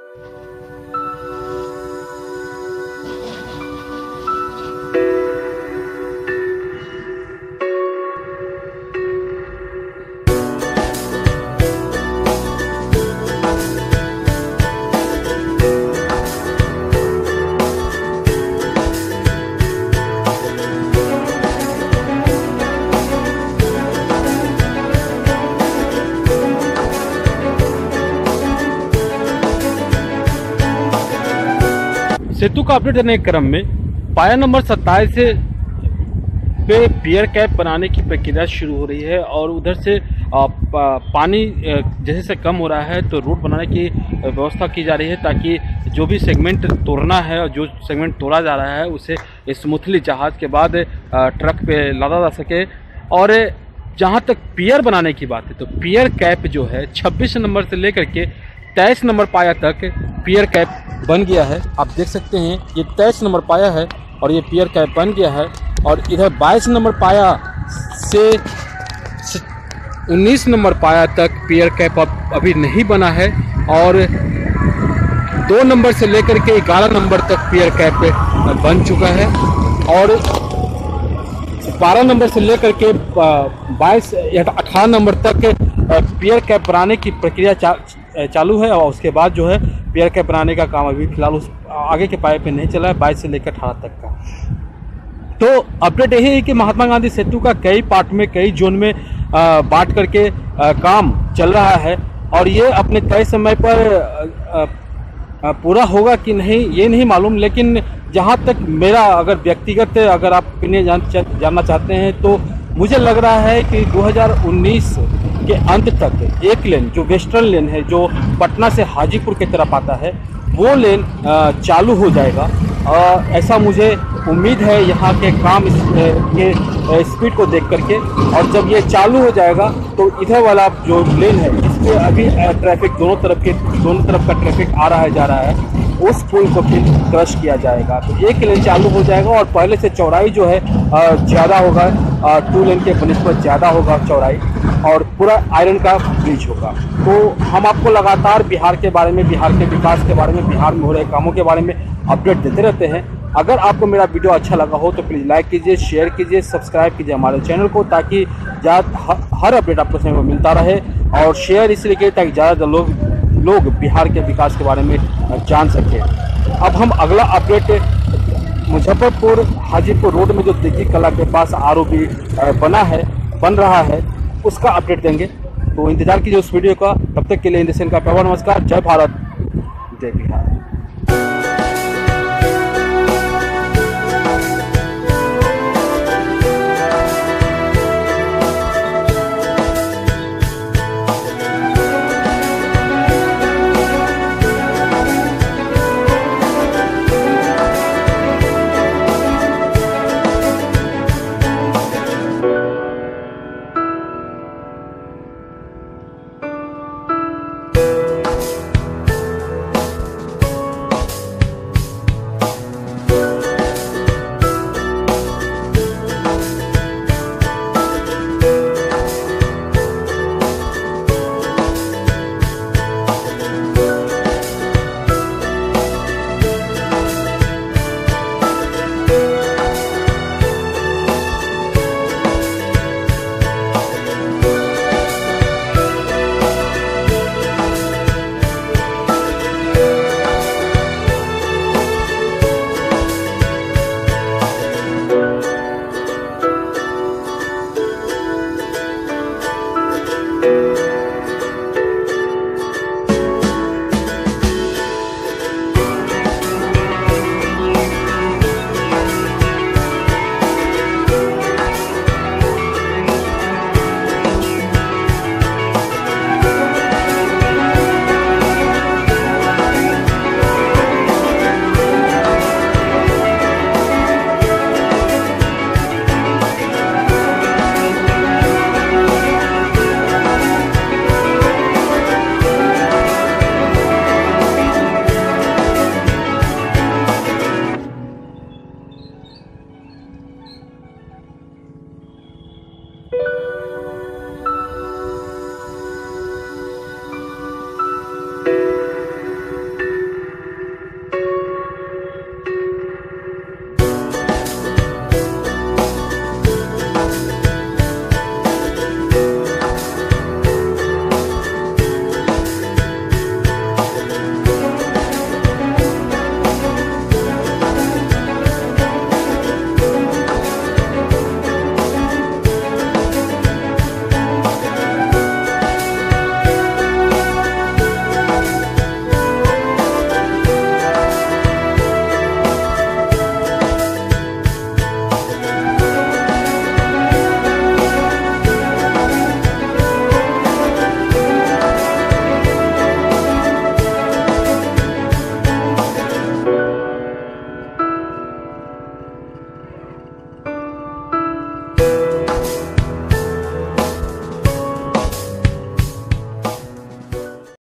सेतु का अपडेट देने के क्रम में पाया नंबर 27 से पे पियर कैप बनाने की प्रक्रिया शुरू हो रही है और उधर से पानी जैसे से कम हो रहा है तो रोड बनाने की व्यवस्था की जा रही है ताकि जो भी सेगमेंट तोड़ना है और जो सेगमेंट तोड़ा जा रहा है उसे स्मूथली जहाज के बाद ट्रक पे लादा जा सके। और जहां तक पियर बनाने की बात है तो पियर कैप जो है 26 नंबर से लेकर के 23 नंबर पाया तक पियर कैप बन गया है। आप देख सकते हैं ये 23 नंबर पाया है और ये पियर कैप बन गया है। और इधर 22 नंबर पाया से 19 नंबर पाया तक पियर कैप अभी नहीं बना है और 2 नंबर से लेकर के 11 नंबर तक पियर कैप बन चुका है और 12 नंबर से लेकर के 22 या 18 नंबर तक पियर कैप बनाने की प्रक्रिया चालू है। और उसके बाद जो है पियर कैप बनाने का काम अभी फिलहाल उस आगे के पाए पे नहीं चला है 22 से लेकर 18 तक का। तो अपडेट यही है कि महात्मा गांधी सेतु का कई पार्ट में कई जोन में बांट करके काम चल रहा है और ये अपने तय समय पर पूरा होगा कि नहीं ये नहीं मालूम, लेकिन जहाँ तक मेरा अगर व्यक्तिगत अगर आप ओपिनियन जानना चाहते हैं तो मुझे लग रहा है कि 2019 के अंत तक एक लेन जो वेस्टर्न लेन है जो पटना से हाजीपुर की तरफ आता है वो लेन चालू हो जाएगा। ऐसा मुझे उम्मीद है यहाँ के काम के स्पीड को देख करके। और जब ये चालू हो जाएगा तो इधर वाला जो लेन है इसके अभी ट्रैफिक दोनों तरफ का ट्रैफिक आ रहा है जा रहा है उस पुल को फिर क्रश किया जाएगा। तो एक लेन चालू हो जाएगा और पहले से चौड़ाई जो है ज़्यादा होगा, 2 लेन के बनिस्बत ज़्यादा होगा चौड़ाई और पूरा आयरन का ब्रिज होगा। तो हम आपको लगातार बिहार के बारे में, बिहार के विकास के बारे में, बिहार में हो रहे कामों के बारे में अपडेट देते रहते हैं। अगर आपको मेरा वीडियो अच्छा लगा हो तो प्लीज़ लाइक कीजिए, शेयर कीजिए, सब्सक्राइब कीजिए हमारे चैनल को ताकि हर अपडेट आपको समय को मिलता रहे। और शेयर इसलिए कीजिए ताकि ज़्यादा लोग बिहार के विकास के बारे में जान सकें। अब हम अगला अपडेट मुजफ्फरपुर हाजीपुर रोड में जो दिग्गी कला के पास ROB बन रहा है उसका अपडेट देंगे। तो इंतजार कीजिए उस वीडियो का। तब तक के लिए हिंदुस्तान का प्यारा नमस्कार। जय भारत, जय बिहार।